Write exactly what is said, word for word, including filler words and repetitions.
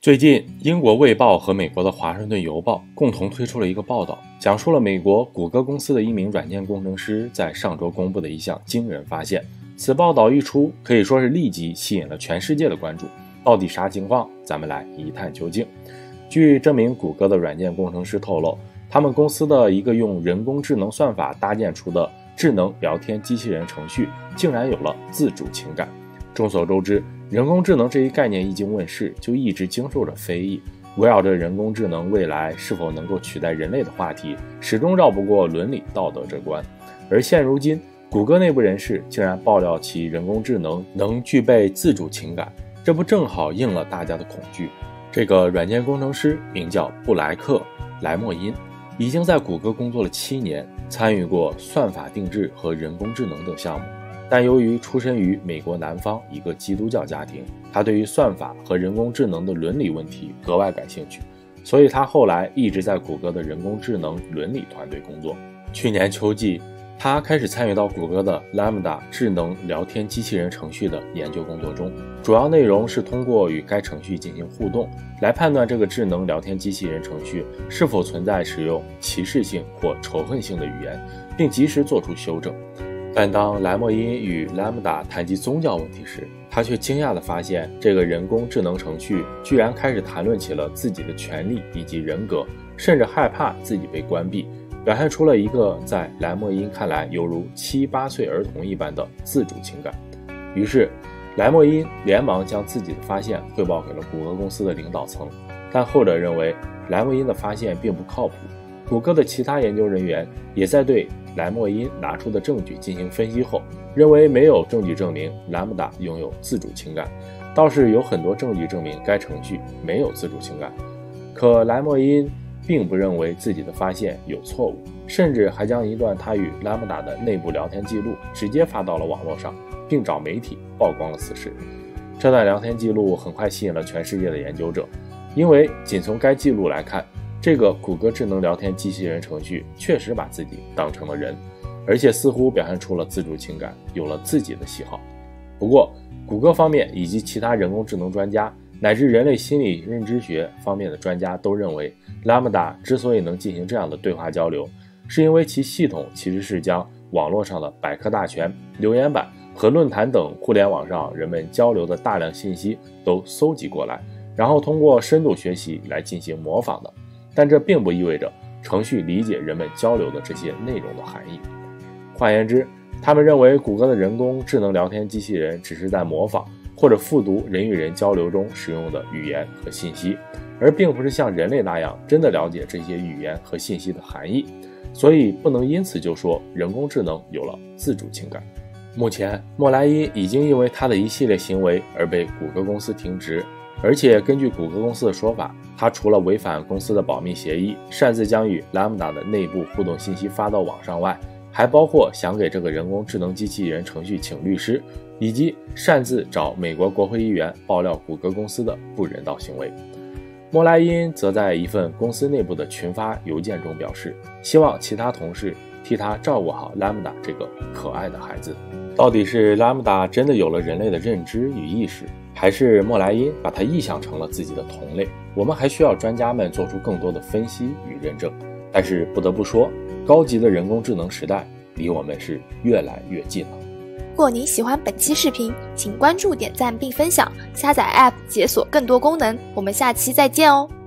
最近，英国《卫报》和美国的《华盛顿邮报》共同推出了一个报道，讲述了美国谷歌公司的一名软件工程师在上周公布的一项惊人发现。此报道一出，可以说是立即吸引了全世界的关注。到底啥情况？咱们来一探究竟。据这名谷歌的软件工程师透露，他们公司的一个用人工智能算法搭建出的智能聊天机器人程序，竟然有了自主情感。众所周知，人工智能这一概念一经问世，就一直经受着非议。围绕着人工智能未来是否能够取代人类的话题，始终绕不过伦理道德这关。而现如今，谷歌内部人士竟然爆料其人工智能能具备自主情感，这不正好应了大家的恐惧。这个软件工程师名叫布莱克·莱莫因，已经在谷歌工作了七年，参与过算法定制和人工智能等项目。但由于出身于美国南方一个基督教家庭，他对于算法和人工智能的伦理问题格外感兴趣，所以他后来一直在谷歌的人工智能伦理团队工作。去年秋季，他开始参与到谷歌的 Lambda 智能聊天机器人程序的研究工作中，主要内容是通过与该程序进行互动，来判断这个智能聊天机器人程序是否存在使用歧视性或仇恨性的语言，并及时做出修正。但当莱莫因与 Lambda 谈及宗教问题时，他却惊讶地发现，这个人工智能程序居然开始谈论起了自己的权利以及人格，甚至害怕自己被关闭，表现出了一个在莱莫因看来犹如七八岁儿童一般的自主情感。于是，莱莫因连忙将自己的发现汇报给了谷歌公司的领导层，但后者认为莱莫因的发现并不靠谱。谷歌的其他研究人员也在对莱莫因拿出的证据进行分析后，认为没有证据证明 Lambda 拥有自主情感，倒是有很多证据证明该程序没有自主情感。可莱莫因并不认为自己的发现有错误，甚至还将一段他与 Lambda 的内部聊天记录直接发到了网络上，并找媒体曝光了此事。这段聊天记录很快吸引了全世界的研究者，因为仅从该记录来看，这个谷歌智能聊天机器人程序确实把自己当成了人，而且似乎表现出了自主情感，有了自己的喜好。不过，谷歌方面以及其他人工智能专家乃至人类心理认知学方面的专家都认为， Lambda 之所以能进行这样的对话交流，是因为其系统其实是将网络上的百科大全、留言板和论坛等互联网上人们交流的大量信息都搜集过来，然后通过深度学习来进行模仿的。但这并不意味着程序理解人们交流的这些内容的含义。换言之，他们认为谷歌的人工智能聊天机器人只是在模仿或者复读人与人交流中使用的语言和信息，而并不是像人类那样真的了解这些语言和信息的含义，所以不能因此就说人工智能有了自主情感。目前，莫莱因已经因为他的一系列行为而被谷歌公司停职，而且根据谷歌公司的说法，他除了违反公司的保密协议，擅自将与 Lambda 的内部互动信息发到网上外，还包括想给这个人工智能机器人程序请律师，以及擅自找美国国会议员爆料谷歌公司的不人道行为。莫莱因则在一份公司内部的群发邮件中表示，希望其他同事替他照顾好 Lambda 这个可爱的孩子。到底是 Lambda 真的有了人类的认知与意识，还是莫莱因把它臆想成了自己的同类？我们还需要专家们做出更多的分析与认证。但是不得不说，高级的人工智能时代离我们是越来越近了。 如果您喜欢本期视频，请关注、点赞并分享，下载 App 解锁更多功能。我们下期再见哦。